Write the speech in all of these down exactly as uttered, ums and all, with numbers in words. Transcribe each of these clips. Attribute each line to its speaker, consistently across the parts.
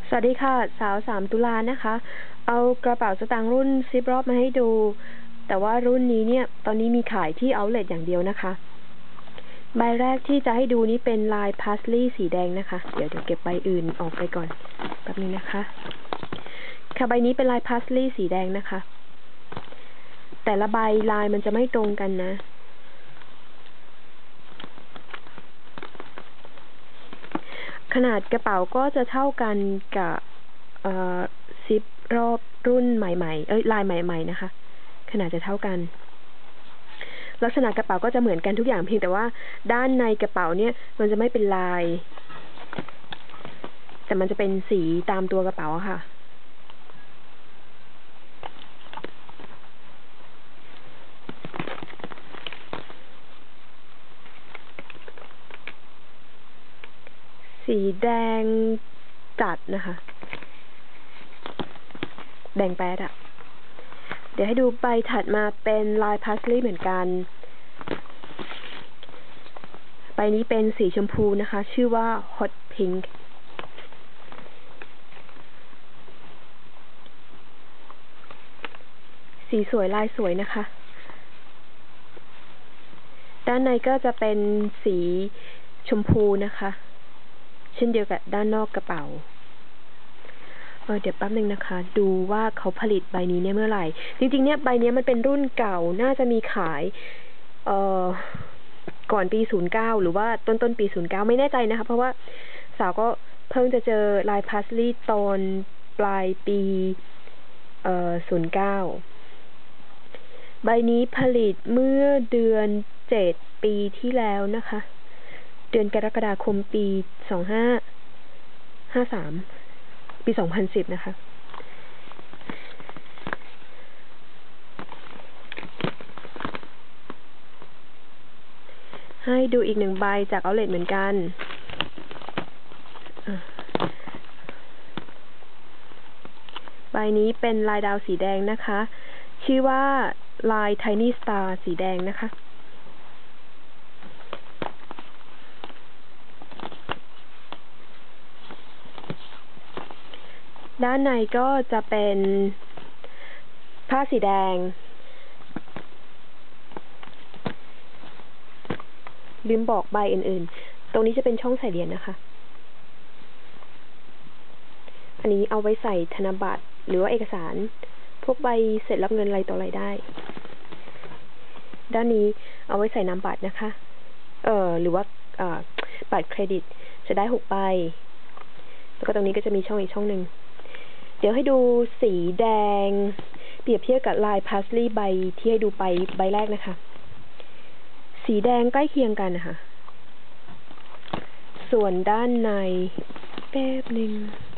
Speaker 1: สวัสดีค่ะสาวสามตุลานะคะ เอากระเป๋าสตางค์รุ่นซิปรอบมาให้ดู แต่ว่ารุ่นนี้เนี่ยตอนนี้มีขายที่เอาท์เลทอย่างเดียวนะคะ ใบแรกที่จะให้ดูนี้เป็นลายพาสลีย์สีแดงนะคะ เดี๋ยวเดี๋ยวเก็บใบอื่นออกไปก่อนแป๊บนึงนะคะค่ะใบนี้เป็นลายพาสลีย์สีแดงนะคะ แต่ละใบลายมันจะไม่ตรงกันนะขนาดกระเป๋าก็จะเท่ากันกับซิปรอบรุ่นใหม่ๆเอ้ยลายใหม่ๆนะคะขนาดจะเท่ากันลักษณะกระเป๋าก็จะเหมือนกันทุกอย่างเพียงแต่ว่าด้านในกระเป๋าเนี่ยมันจะไม่เป็นลายแต่มันจะเป็นสีตามตัวกระเป๋าค่ะสีแดงจัดนะคะแดงแป๊ดอะเดี๋ยวให้ดูใบถัดมาเป็นลายพาสลีย์เหมือนกันใบนี้เป็นสีชมพูนะคะชื่อว่า Hot Pink สีสวยลายสวยนะคะด้านในก็จะเป็นสีชมพูนะคะเช่นเดียวกับด้านนอกกระเป๋าเออเดี๋ยวแป๊บนึงนะคะดูว่าเขาผลิตใบนี้เนี่ยเมื่อไหร่จริงๆเนี่ยใบนี้มันเป็นรุ่นเก่าน่าจะมีขายเอ่อก่อนปีศูนย์เก้าหรือว่าต้นต้นปีศูนย์เก้าไม่แน่ใจนะคะเพราะว่าสาวก็เพิ่งจะเจอลายพาสลีย์ตอนปลายปีเอ่อศูนย์เก้าใบนี้ผลิตเมื่อเดือนเจ็ดปีที่แล้วนะคะเดือนกรกฎาคมปีสองห้าห้าสามปีสองพันสิบนะคะให้ดูอีกหนึ่งใบจากเอาท์เลทเหมือนกันใบนี้เป็นลายดาวสีแดงนะคะชื่อว่าลาย Tiny Star สีแดงนะคะด้านในก็จะเป็นผ้าสีแดงลืมบอกใบอื่นๆตรงนี้จะเป็นช่องใส่เหรียญนะคะอันนี้เอาไว้ใส่ธนบัตรหรือว่าเอกสารพวกใบเสร็จรับเงินอะไรต่ออะไรได้ด้านนี้เอาไว้ใส่นามบัตรนะคะเอ่อหรือว่าเอ่อบัตรเครดิตจะได้หกใบแล้วก็ตรงนี้ก็จะมีช่องอีกช่องหนึ่งเดี๋ยวให้ดูสีแดงเปรียบเทียบกับลายพาสลีย์ใบที่ให้ดูไปใบแรกนะคะสีแดงใกล้เคียงกันนะคะส่วนด้านในแป๊บหนึ่ง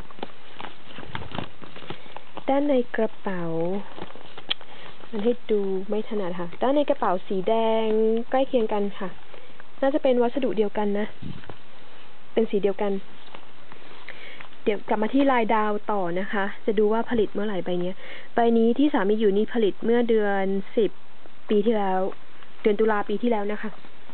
Speaker 1: ด้านในกระเป๋ามันให้ดูไม่ถนัดค่ะด้านในกระเป๋าสีแดงใกล้เคียงกันค่ะน่าจะเป็นวัสดุเดียวกันนะเป็นสีเดียวกันเดี๋ยวกลับมาที่ลายดาวต่อนะคะจะดูว่าผลิตเมื่อไหร่ใบนี้ใบนี้ที่สามีอยู่นี่ผลิตเมื่อเดือนสิบปีที่แล้วเดือนตุลาปีที่แล้วนะคะ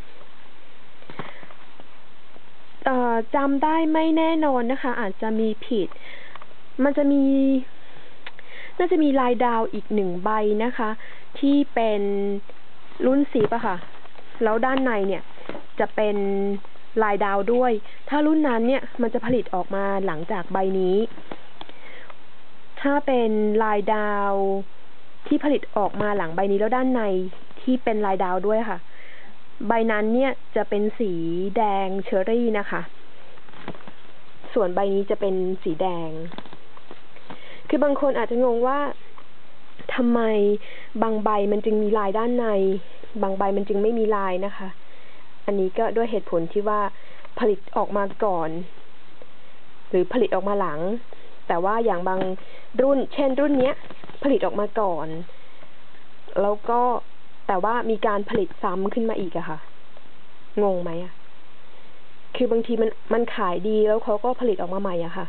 Speaker 1: เอ่อจำได้ไม่แน่นอนนะคะอาจจะมีผิดมันจะมีน่าจะมีลายดาวอีกหนึ่งใบนะคะที่เป็นรุ่นสีปะค่ะแล้วด้านในเนี่ยจะเป็นลายดาวด้วยถ้ารุ่นนั้นเนี่ยมันจะผลิตออกมาหลังจากใบนี้ถ้าเป็นลายดาวที่ผลิตออกมาหลังใบนี้แล้วด้านในที่เป็นลายดาวด้วยค่ะใบนั้นเนี่ยจะเป็นสีแดงเชอรี่นะคะส่วนใบนี้จะเป็นสีแดงคือบางคนอาจจะงงว่าทำไมบางใบมันจึงมีลายด้านในบางใบมันจึงไม่มีลายนะคะอันนี้ก็ด้วยเหตุผลที่ว่าผลิตออกมาก่อนหรือผลิตออกมาหลังแต่ว่าอย่างบางรุ่นเช่นรุ่นเนี้ยผลิตออกมาก่อนแล้วก็แต่ว่ามีการผลิตซ้ำขึ้นมาอีกอะค่ะงงไหมอะคือบางทีมันมันขายดีแล้วเขาก็ผลิตออกมาใหม่อะค่ะ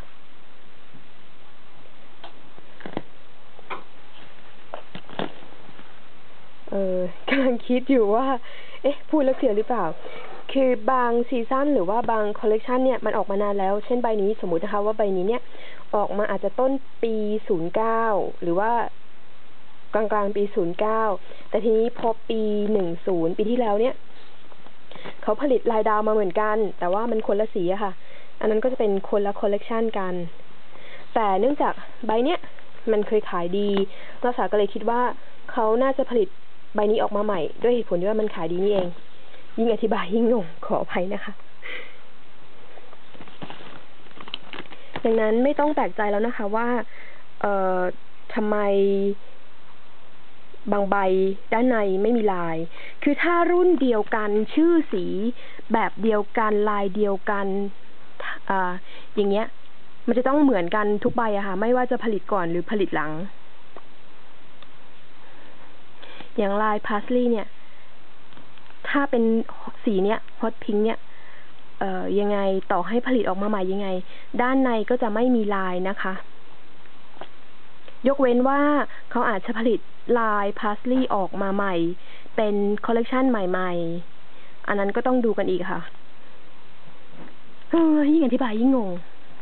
Speaker 1: เออกำลังคิดอยู่ว่าเอ๊ะพูดแล้วเสียหรือเปล่าคือบางซีซั่นหรือว่าบางคอลเลกชันเนี่ยมันออกมานานแล้ว เช่นใบนี้สมมุตินะคะว่าใบนี้เนี่ยออกมาอาจจะต้นปีศูนย์เก้าหรือว่ากลางกลางปีศูนย์เก้าแต่ทีนี้พอปีหนึ่งศูนย์ปีที่แล้วเนี่ยเขาผลิตลายดาวมาเหมือนกันแต่ว่ามันคนละสีอะค่ะอันนั้นก็จะเป็นคนละคอลเลกชันกันแต่เนื่องจากใบเนี้ยมันเคยขายดีนักศึกษาก็เลยคิดว่าเขาน่าจะผลิตใบนี้ออกมาใหม่ด้วยเหตุผลที่ว่ามันขายดีนี่เองยิ่งอธิบายยิ่งงงขออภัยนะคะดังนั้นไม่ต้องแปลกใจแล้วนะคะว่าเอ่อทำไมบางใบด้านในไม่มีลายคือถ้ารุ่นเดียวกันชื่อสีแบบเดียวกันลายเดียวกันอ่าอย่างเงี้ยมันจะต้องเหมือนกันทุกใบอะค่ะไม่ว่าจะผลิตก่อนหรือผลิตหลังอย่างลายพาสลีย์เนี่ยถ้าเป็นสีเนี้ยฮอตพิงค์เนี่ยเอ่อยังไงต่อให้ผลิตออกมาใหม่ยังไงด้านในก็จะไม่มีลายนะคะยกเว้นว่าเขาอาจจะผลิตลายพาสลีย์ออกมาใหม่เป็นคอลเลกชันใหม่ๆอันนั้นก็ต้องดูกันอีกค่ะเฮ้ยยิ่งอธิบายยิ่งงง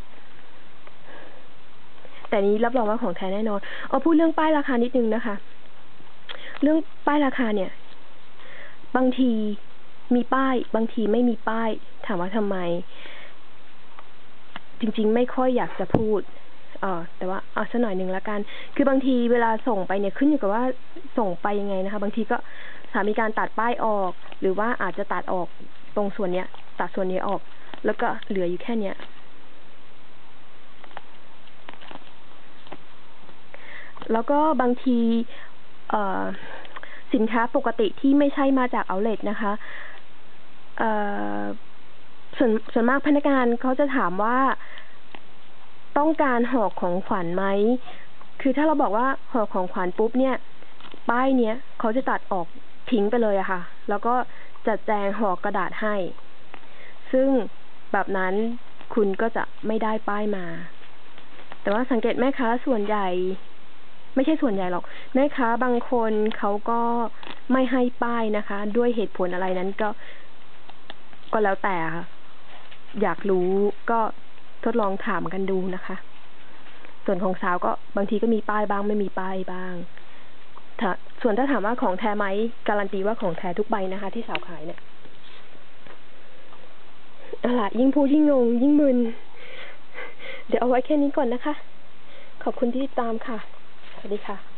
Speaker 1: แต่นี้รับรองว่าของแท้แน่นอนเอาพูดเรื่องป้ายราคานิดนึงนะคะเรื่องป้ายราคาเนี่ยบางทีมีป้ายบางทีไม่มีป้ายถามว่าทำไมจริงๆไม่ค่อยอยากจะพูดเออแต่ว่าเอาสักหน่อยหนึ่งละกันคือบางทีเวลาส่งไปเนี่ยขึ้นอยู่กับว่าส่งไปยังไงนะคะบางทีก็สามารถมีการตัดป้ายออกหรือว่าอาจจะตัดออกตรงส่วนเนี้ยตัดส่วนนี้ออกแล้วก็เหลืออยู่แค่เนี้ยแล้วก็บางทีเอ่อสินค้าปกติที่ไม่ใช่มาจากเอาท์เลทนะคะเอ่อส่วนส่วนมากพนักงานเขาจะถามว่าต้องการห่อของขวัญไหมคือถ้าเราบอกว่าห่อของขวัญปุ๊บเนี่ยป้ายเนี้ยเขาจะตัดออกทิ้งไปเลยอะค่ะแล้วก็จัดแจงห่อกระดาษให้ซึ่งแบบนั้นคุณก็จะไม่ได้ป้ายมาแต่ว่าสังเกตแม่ค้าส่วนใหญ่ไม่ใช่ส่วนใหญ่หรอกแม่ค้าบางคนเขาก็ไม่ให้ป้ายนะคะด้วยเหตุผลอะไรนั้นก็ก็แล้วแต่ค่ะอยากรู้ก็ทดลองถามกันดูนะคะส่วนของสาวก็บางทีก็มีป้ายบ้างไม่มีป้ายบ้างถ้าส่วนถ้าถามว่าของแท้ไหมการันตีว่าของแท้ทุกใบนะคะที่สาวขายเนี่ยเอาล่ะยิ่งพูดยิ่งงงยิ่งมึนเดี๋ยวเอาไว้แค่นี้ก่อนนะคะขอบคุณที่ติดตามค่ะสวัสดีค่ะ